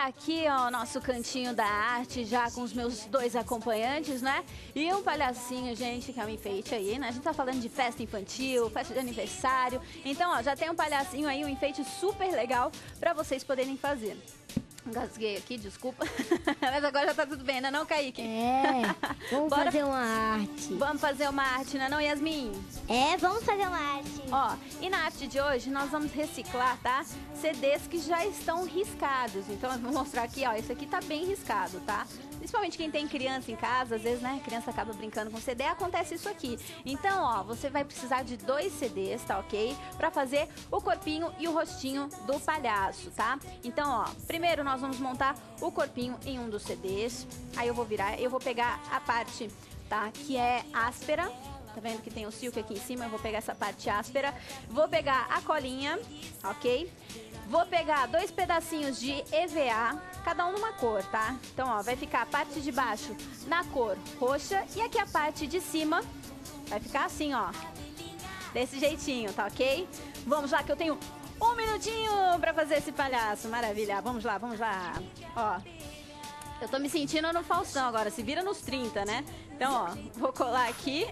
aqui, ó, nosso cantinho da arte, já com os meus dois acompanhantes, né? E um palhacinho, gente, que é um enfeite aí, né? A gente tá falando de festa infantil, festa de aniversário. Então, ó, já tem um palhacinho aí, um enfeite super legal pra vocês poderem fazer. Engasguei aqui, desculpa. Mas agora já tá tudo bem, não, Kaique? É, vamos Bora fazer uma arte. Vamos fazer uma arte, não, Yasmin? É, vamos fazer uma arte. Ó, e na arte de hoje nós vamos reciclar, tá? CDs que já estão riscados. Então eu vou mostrar aqui, ó, esse aqui tá bem riscado, tá? Principalmente quem tem criança em casa, às vezes, né, a criança acaba brincando com CD, acontece isso aqui. Então, ó, você vai precisar de 2 CDs, tá ok? Pra fazer o corpinho e o rostinho do palhaço, tá? Então, ó, primeiro nós vamos montar o corpinho em um dos CDs. Aí eu vou virar, eu vou pegar a parte, tá, que é áspera. Tá vendo que tem o silk aqui em cima? Eu vou pegar essa parte áspera. Vou pegar a colinha, ok? Vou pegar 2 pedacinhos de EVA, cada um numa cor, tá? Então, ó, vai ficar a parte de baixo na cor roxa e aqui a parte de cima vai ficar assim, ó. Desse jeitinho, tá ok? Vamos lá que eu tenho 1 minutinho pra fazer esse palhaço. Maravilha, vamos lá, vamos lá. Ó, eu tô me sentindo no Faustão agora, se vira nos 30, né? Então, ó, vou colar aqui.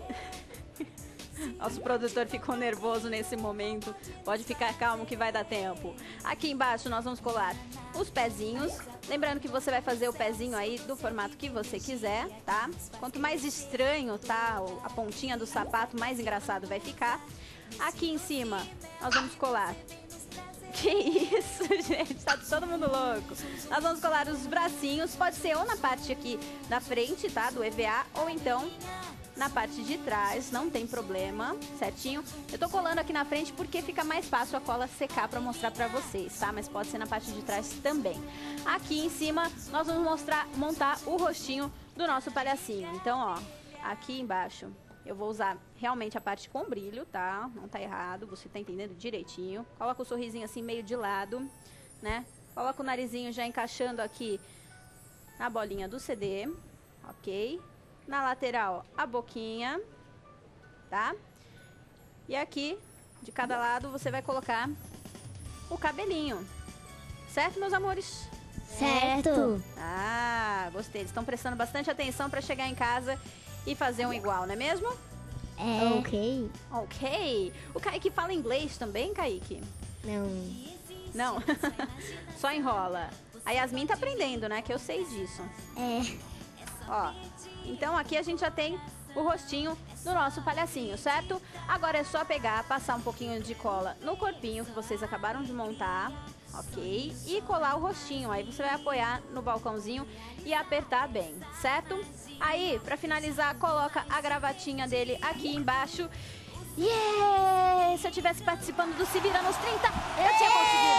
Nosso produtor ficou nervoso nesse momento. Pode ficar calmo que vai dar tempo. Aqui embaixo nós vamos colar os pezinhos. Lembrando que você vai fazer o pezinho aí do formato que você quiser, tá? Quanto mais estranho tá a pontinha do sapato, mais engraçado vai ficar. Aqui em cima nós vamos colar... Que isso, gente? Tá todo mundo louco. Nós vamos colar os bracinhos. Pode ser ou na parte aqui da frente, tá? Do EVA, ou então na parte de trás, não tem problema, certinho? Eu tô colando aqui na frente porque fica mais fácil a cola secar pra mostrar pra vocês, tá? Mas pode ser na parte de trás também. Aqui em cima, nós vamos montar o rostinho do nosso palhacinho. Então, ó, aqui embaixo eu vou usar realmente a parte com brilho, tá? Não tá errado, você tá entendendo direitinho. Coloca o sorrisinho assim meio de lado, né? Coloca o narizinho já encaixando aqui na bolinha do CD, ok? Na lateral, a boquinha, tá? E aqui, de cada lado, você vai colocar o cabelinho. Certo, meus amores? Certo. Ah, gostei. Eles estão prestando bastante atenção para chegar em casa e fazer um igual, não é mesmo? É. Ok. Ok. O Kaique fala inglês também, Kaique? Não. Não? Só enrola. A Yasmin tá aprendendo, né? Que eu sei disso. É. Ó, então aqui a gente já tem o rostinho do nosso palhacinho, certo? Agora é só pegar, passar um pouquinho de cola no corpinho que vocês acabaram de montar, ok? E colar o rostinho, aí você vai apoiar no balcãozinho e apertar bem, certo? Aí, pra finalizar, coloca a gravatinha dele aqui embaixo. Yeah! Se eu tivesse participando do Se Vira nos 30, eu tinha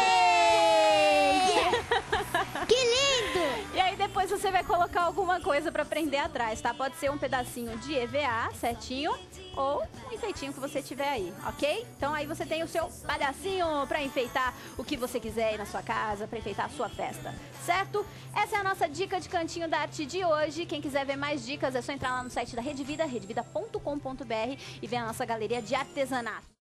conseguido! Que lindo! E aí depois você vai colocar alguma coisa pra prender atrás, tá? Pode ser um pedacinho de EVA, certinho, ou um enfeitinho que você tiver aí, ok? Então aí você tem o seu palhacinho pra enfeitar o que você quiser aí na sua casa, pra enfeitar a sua festa, certo? Essa é a nossa dica de cantinho da arte de hoje. Quem quiser ver mais dicas é só entrar lá no site da Rede Vida, redevida.com.br, e ver a nossa galeria de artesanato.